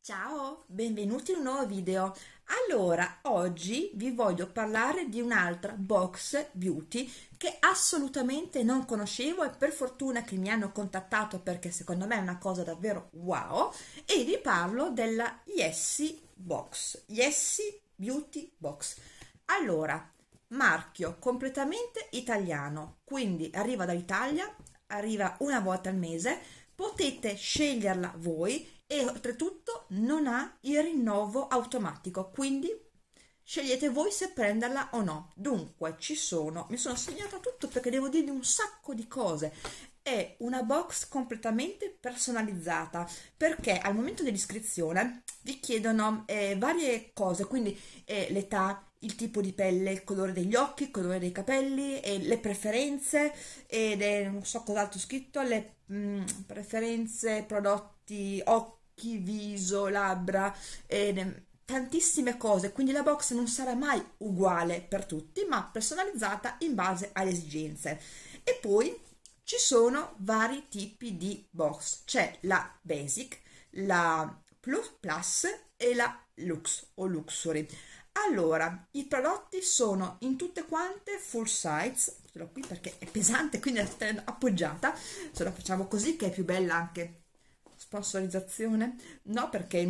Ciao, benvenuti in un nuovo video. Allora, oggi vi voglio parlare di un'altra box beauty che assolutamente non conoscevo e per fortuna che mi hanno contattato perché secondo me è una cosa davvero wow e vi parlo della Yessie Box, Yessie Beauty Box. Allora, marchio completamente italiano, quindi arriva dall'Italia, arriva una volta al mese, potete sceglierla voi e oltretutto non ha il rinnovo automatico, quindi scegliete voi se prenderla o no. Dunque mi sono segnata tutto perché devo dirvi un sacco di cose. È una box completamente personalizzata perché al momento dell'iscrizione vi chiedono varie cose, quindi l'età, il tipo di pelle, il colore degli occhi, il colore dei capelli, le preferenze ed non so cos'altro scritto, le preferenze, prodotti, occhi, viso, labbra, tantissime cose, quindi la box non sarà mai uguale per tutti, ma personalizzata in base alle esigenze. E poi ci sono vari tipi di box, c'è la Basic, la Plus e la Lux o Luxury. Allora, i prodotti sono in tutte quante full size, ce l'ho qui perché è pesante, quindi la sto tenendo appoggiata, se la facciamo così che è più bella anche. Sponsorizzazione? No, perché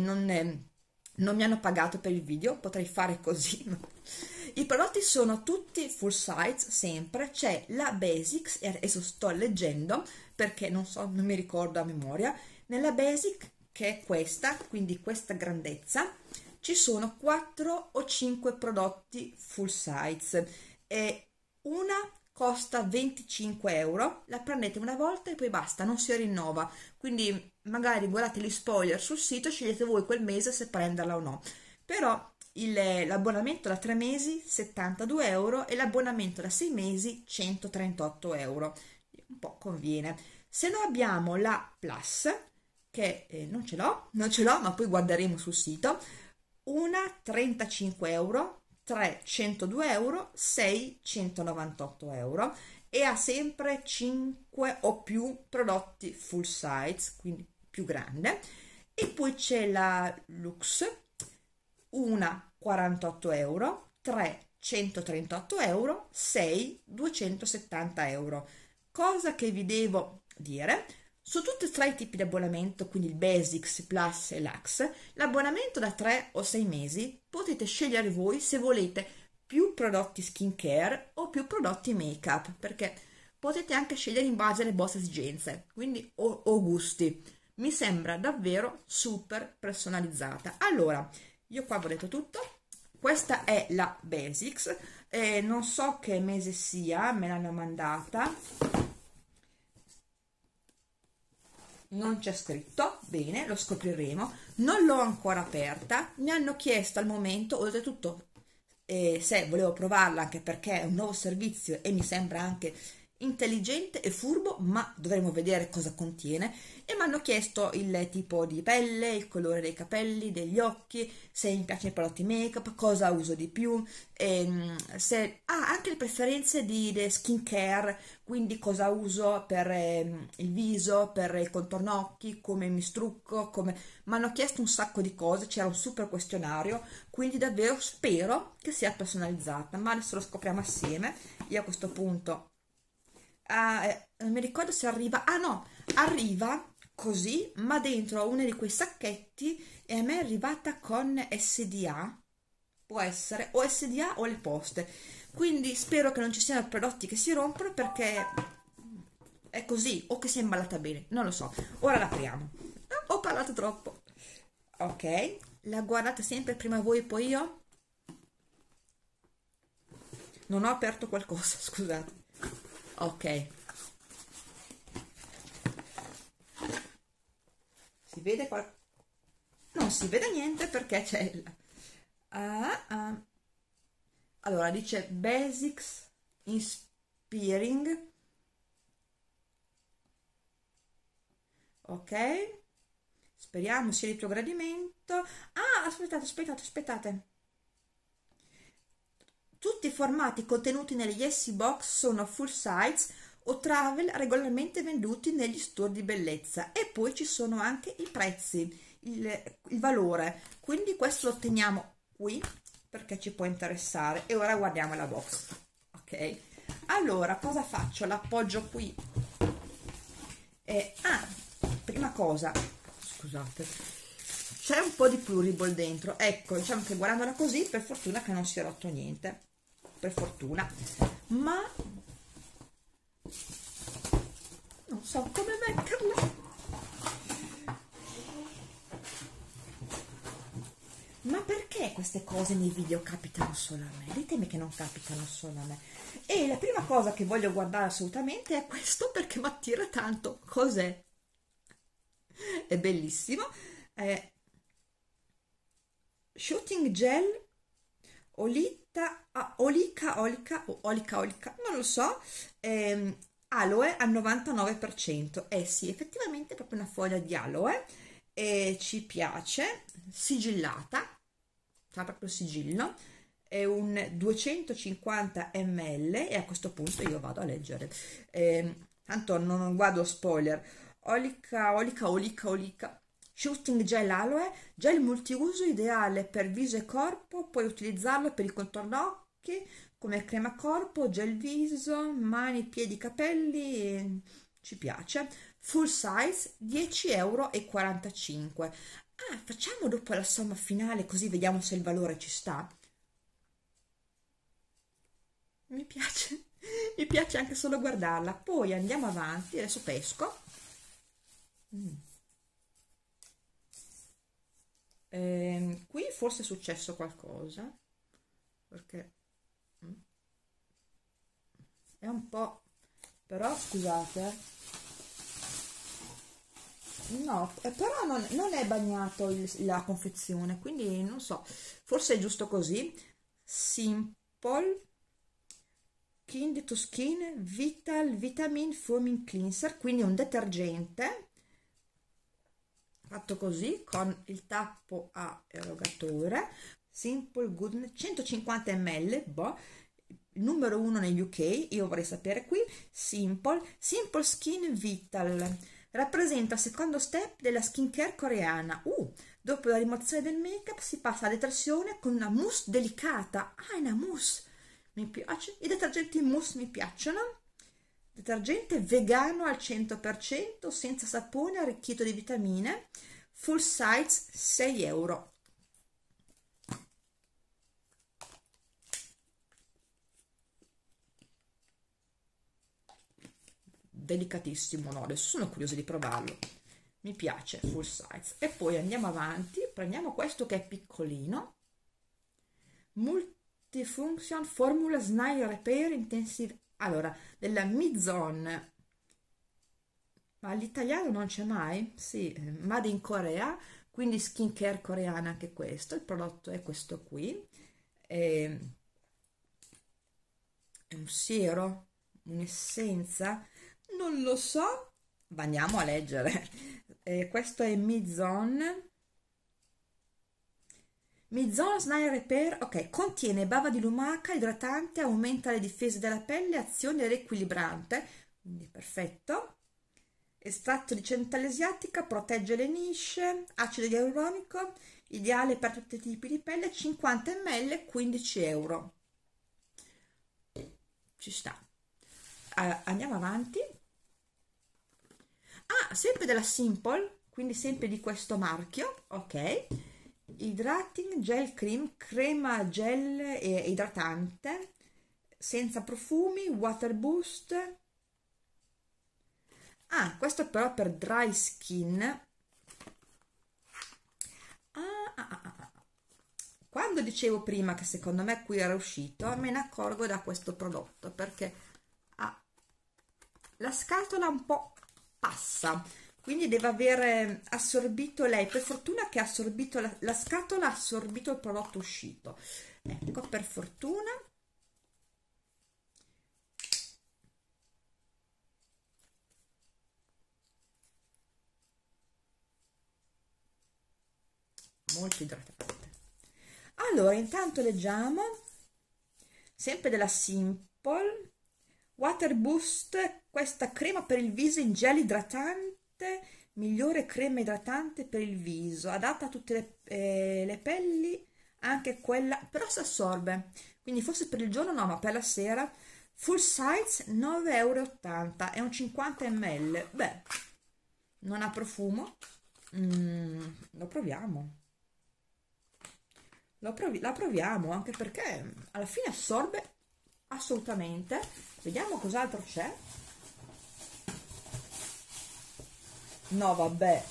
non mi hanno pagato per il video, potrei fare così. I prodotti sono tutti full size, sempre. C'è la Basics, e adesso sto leggendo perché non so, non mi ricordo a memoria. Nella Basic, che è questa, quindi questa grandezza, ci sono 4 o 5 prodotti full size e una costa 25 euro, la prendete una volta e poi basta, non si rinnova, quindi magari guardate gli spoiler sul sito, scegliete voi quel mese se prenderla o no, però l'abbonamento da 3 mesi 72 euro e l'abbonamento da 6 mesi 138 euro, un po' conviene. Se no abbiamo la Plus che non ce l'ho, ma poi guarderemo sul sito, una 35 euro, 3 102 euro, 6 198 euro e ha sempre 5 o più prodotti full size, quindi più grande. E poi c'è la Lux, una 48 euro, 3 138 euro, 6 270 euro. Cosa che vi devo dire, su tutti e tre i tipi di abbonamento, quindi il Basics, Plus e Lux, l'abbonamento da 3 o 6 mesi potete scegliere voi se volete più prodotti skincare o più prodotti make-up, perché potete anche scegliere in base alle vostre esigenze, quindi o gusti. Mi sembra davvero super personalizzata. Allora, io qua vi ho detto tutto. Questa è la Basics, non so che mese sia, me l'hanno mandata. Non c'è scritto, bene, lo scopriremo. Non l'ho ancora aperta, mi hanno chiesto al momento, oltretutto, se volevo provarla anche perché è un nuovo servizio e mi sembra anche intelligente e furbo, ma dovremo vedere cosa contiene. E mi hanno chiesto il tipo di pelle, il colore dei capelli, degli occhi, se mi piacciono i prodotti make-up, cosa uso di più, anche le preferenze di skincare, quindi cosa uso per il viso, per il contorno occhi, come mi strucco, come... Mi hanno chiesto un sacco di cose, c'era un super questionario, quindi davvero spero che sia personalizzata, ma adesso lo scopriamo assieme. Io a questo punto non mi ricordo se arriva, ah no, arriva così, ma dentro uno di quei sacchetti e a me è arrivata con SDA, può essere, o SDA o le poste, quindi spero che non ci siano prodotti che si rompono perché è così, o che sia imballata bene, non lo so. Ora l'apriamo. Ho parlato troppo. Ok, la guardate sempre prima voi e poi io. Non ho aperto qualcosa, scusate. Ok, si vede qua? Non si vede niente perché c'è allora dice Basics Inspiring. Ok, speriamo sia di tuo gradimento. Aspettate. Tutti i formati contenuti nelle Yessie Box sono full size o travel regolarmente venduti negli store di bellezza e poi ci sono anche i prezzi. il valore, quindi questo lo teniamo qui perché ci può interessare. E ora guardiamo la box. Ok, allora cosa faccio? L'appoggio qui e prima cosa, scusate, c'è un po' di pluriball dentro, ecco, diciamo che guardandola così per fortuna che non si è rotto niente, per fortuna, ma non so come metterla. Ma perché queste cose nei video capitano solo a me? Ditemi che non capitano solo a me. E la prima cosa che voglio guardare assolutamente è questo, perché mi attira tanto. Cos'è? È bellissimo. Shooting gel olica, non lo so, aloe al 99%. Eh sì, effettivamente è proprio una foglia di aloe, e ci piace, sigillata, fa proprio sigillo, è un 250 ml e a questo punto io vado a leggere. Tanto non guardo spoiler. Olica. Shooting gel aloe, gel multiuso ideale per viso e corpo, puoi utilizzarlo per il contorno occhi, come crema corpo, gel viso, mani, piedi, capelli, ci piace. Full size, 10,45 €. Facciamo dopo la somma finale così vediamo se il valore ci sta. Mi piace, mi piace anche solo guardarla. Poi andiamo avanti, adesso pesco. Qui forse è successo qualcosa, perché è un po', però scusate, no, però non è bagnato la confezione, quindi non so, forse è giusto così. Simple Skin to Skin Vital Vitamin Foaming Cleanser, quindi un detergente fatto così con il tappo a erogatore. Simple Goodness 150 ml, boh, numero 1 negli UK. Io vorrei sapere qui. Simple Skin Vital rappresenta il secondo step della skincare coreana. Dopo la rimozione del make-up si passa alla detersione con una mousse delicata. È una mousse, mi piace, i detergenti mousse mi piacciono. Detergente vegano al 100%, senza sapone, arricchito di vitamine, full size, 6 €. Delicatissimo, no? Adesso sono curiosa di provarlo. Mi piace, full size. E poi andiamo avanti, prendiamo questo che è piccolino. Multifunction Formula Smile Repair Intensive, allora, della Mizon, ma all'italiano non c'è mai? Sì, Made in Corea, quindi skincare coreana anche questo. Il prodotto è questo qui, è un siero, un'essenza, non lo so, ma andiamo a leggere. Questo è Mizon Smile Repair, ok, contiene bava di lumaca, idratante, aumenta le difese della pelle, azione riequilibrante, quindi perfetto. Estratto di centella asiatica, protegge le nisce, acido ialuronico, ideale per tutti i tipi di pelle, 50 ml, 15 €. Ci sta. Andiamo avanti. Sempre della Simple, quindi sempre di questo marchio, ok. Hydrating Gel Cream, crema gel e idratante, senza profumi, water boost. Questo però per dry skin. Quando dicevo prima che secondo me qui era uscito, me ne accorgo da questo prodotto, perché la scatola un po' passa, quindi deve aver assorbito lei, per fortuna che ha assorbito la scatola, ha assorbito il prodotto uscito, ecco, per fortuna. Molto idratante. Allora, intanto leggiamo sempre della Simple Water Boost, questa crema per il viso in gel idratante migliore crema idratante per il viso, adatta a tutte le pelli, anche quella, però si assorbe, quindi forse per il giorno no, ma per la sera. Full size 9,80 €, è un 50 ml. Beh, non ha profumo. Lo proviamo. La proviamo, anche perché alla fine assorbe assolutamente. Vediamo cos'altro c'è. No, vabbè.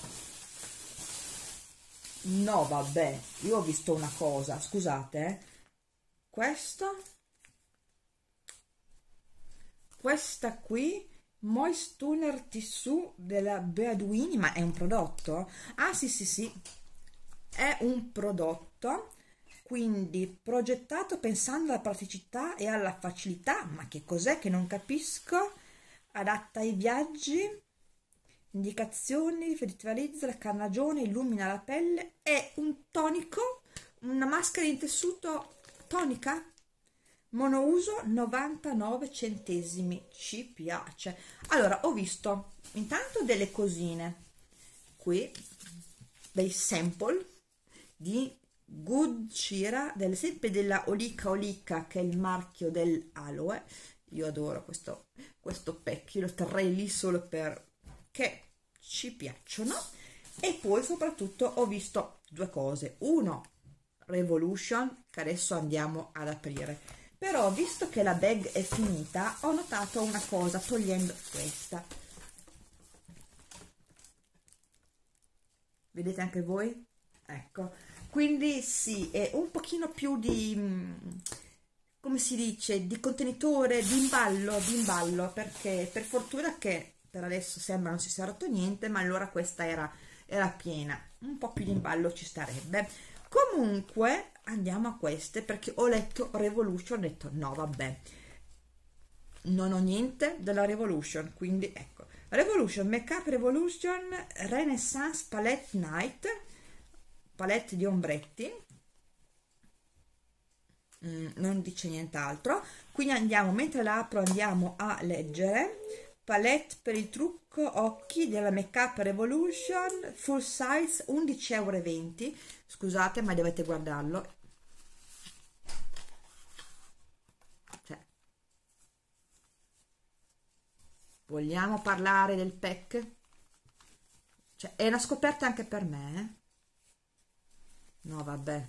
No, vabbè. Io ho visto una cosa, scusate, questo, questa qui, Moistuner Tissue della Beaduini, ma è un prodotto? Ah, sì, sì, sì, è un prodotto, quindi progettato pensando alla praticità e alla facilità. Ma che cos'è che non capisco? Adatta ai viaggi, indicazioni, rivitalizza la carnagione, illumina la pelle, è un tonico, una maschera in tessuto tonica, monouso 99 centesimi, ci piace. Allora, ho visto intanto delle cosine qui, dei sample di Good Cira, sempre della Olica Olica, che è il marchio dell'aloe. Io adoro questo pack, io lo terrei lì solo perché ci piacciono. E poi soprattutto ho visto due cose: uno, Revolution, che adesso andiamo ad aprire, però visto che la bag è finita ho notato una cosa togliendo questa. Vedete anche voi? Ecco, quindi sì, è un pochino più di, come si dice, di contenitore, di imballo, perché per fortuna che per adesso sembra non si sia rotto niente, ma allora questa era piena, un po' più di imballo ci starebbe. Comunque andiamo a queste, perché ho letto Revolution, ho detto no vabbè, non ho niente della Revolution, quindi ecco, Revolution Makeup Revolution Renaissance Palette Night, palette di ombretti. Non dice nient'altro, quindi andiamo, mentre la apro andiamo a leggere. Palette per il trucco occhi della Makeup Revolution, full size 11,20 €. Scusate, ma dovete guardarlo, cioè, vogliamo parlare del pack? Cioè, è una scoperta anche per me, no vabbè,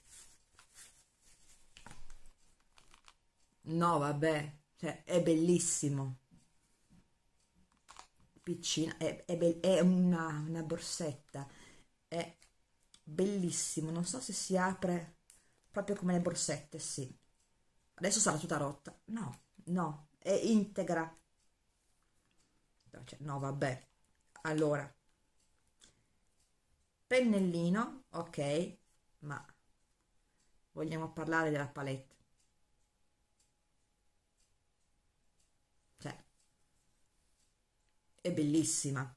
no vabbè, cioè, è bellissimo, piccina, è una borsetta, è bellissimo, non so se si apre proprio come le borsette, sì. Adesso sarà tutta rotta, no, no, è integra. Cioè, no vabbè, allora, pennellino, ok, ma vogliamo parlare della palette? Cioè, è bellissima.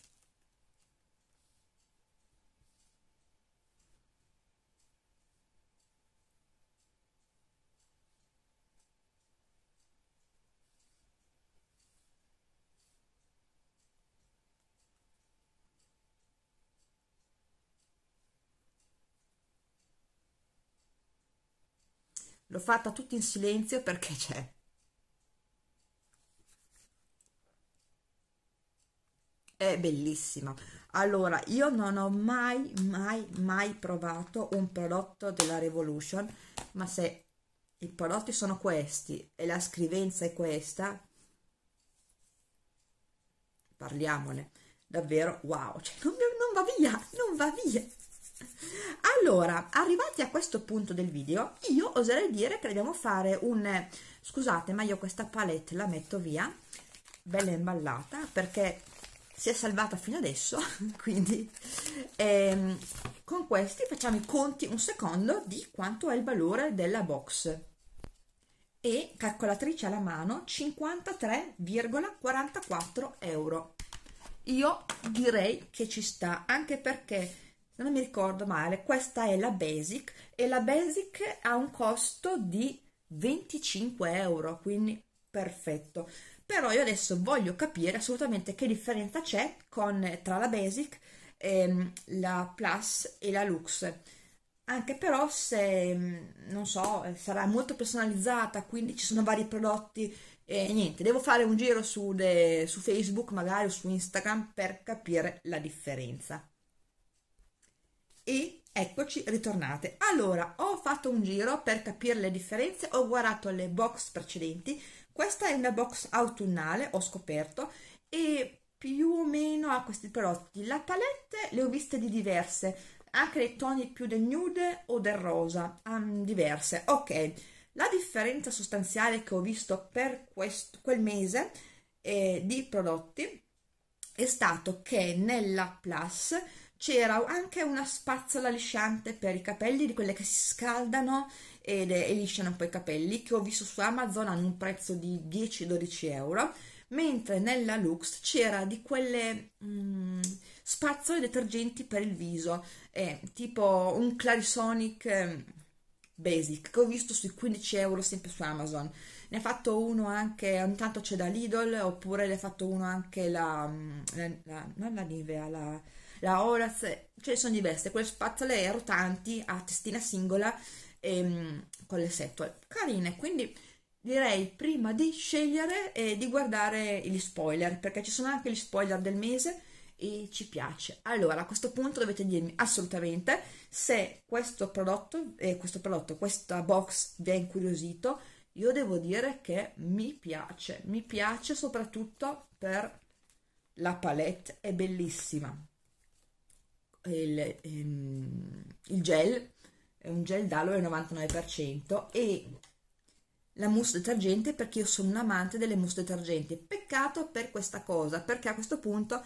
L'ho fatta tutta in silenzio perché c'è, è bellissima. Allora, io non ho mai provato un prodotto della Revolution, ma se i prodotti sono questi e la scrivenza è questa, parliamone. Davvero wow, cioè, non va via, non va via. Allora, arrivati a questo punto del video, io oserei dire che dobbiamo fare un, scusate, ma io questa palette la metto via, bella imballata, perché si è salvata fino adesso, quindi con questi facciamo i conti un secondo di quanto è il valore della box. E calcolatrice alla mano, 53,44 €. Io direi che ci sta, anche perché, se non mi ricordo male, questa è la Basic e la Basic ha un costo di 25 €, quindi perfetto. però io adesso voglio capire assolutamente che differenza c'è tra la Basic, la Plus e la Lux. Anche però se, non so, sarà molto personalizzata, quindi ci sono vari prodotti e niente, devo fare un giro su Facebook magari o su Instagram per capire la differenza. E eccoci ritornate. Allora, ho fatto un giro per capire le differenze, ho guardato le box precedenti. Questa è una box autunnale, ho scoperto, e più o meno ha questi prodotti. La palette le ho viste di diverse, anche dei toni più del nude o del rosa, diverse. Ok, la differenza sostanziale che ho visto per quel mese di prodotti è stato che nella Plus c'era anche una spazzola lisciante per i capelli, di quelle che si scaldano e lisciano un po' i capelli, che ho visto su Amazon hanno un prezzo di 10-12 euro, mentre nella Lux c'era di quelle spazzole detergenti per il viso, tipo un Clarisonic Basic, che ho visto sui 15 euro sempre su Amazon. Ne ha fatto uno anche, ogni tanto c'è da Lidl, oppure ne ha fatto uno anche non la Nivea, la Olaz, cioè sono diverse, quelle spazzole rotanti a testina singola con le setole, carine, quindi direi prima di scegliere di guardare gli spoiler, perché ci sono anche gli spoiler del mese e ci piace. Allora, a questo punto dovete dirmi assolutamente se questa box vi ha incuriosito. Io devo dire che mi piace soprattutto per la palette, è bellissima. Il gel è un gel d'aloe al 99% e la mousse detergente, perché io sono un amante delle mousse detergenti. Peccato per questa cosa, perché a questo punto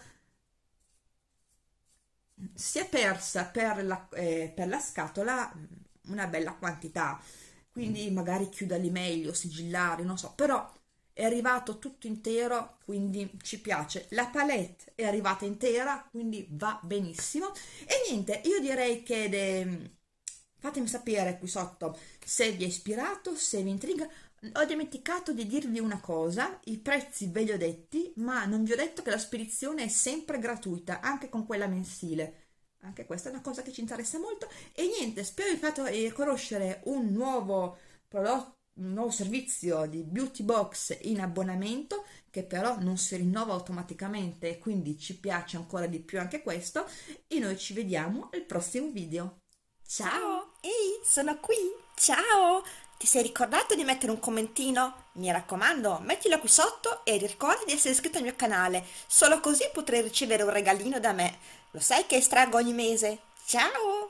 si è persa per la scatola una bella quantità, quindi magari chiuderli meglio, sigillare, non so, però è arrivato tutto intero, quindi ci piace. La palette è arrivata intera, quindi va benissimo. E niente, io direi che fatemi sapere qui sotto se vi è ispirato, se vi intriga. Ho dimenticato di dirvi una cosa, i prezzi ve li ho detti, ma non vi ho detto che la spedizione è sempre gratuita, anche con quella mensile. Anche questa è una cosa che ci interessa molto. E niente, spero vi fatto conoscere un nuovo prodotto, un nuovo servizio di beauty box in abbonamento, che però non si rinnova automaticamente e quindi ci piace ancora di più anche questo. E noi ci vediamo al prossimo video. Ciao! Ehi, sono qui! Ciao! Ti sei ricordato di mettere un commentino? Mi raccomando, mettilo qui sotto e ricorda di essere iscritto al mio canale, solo così potrai ricevere un regalino da me. Lo sai che estraggo ogni mese? Ciao!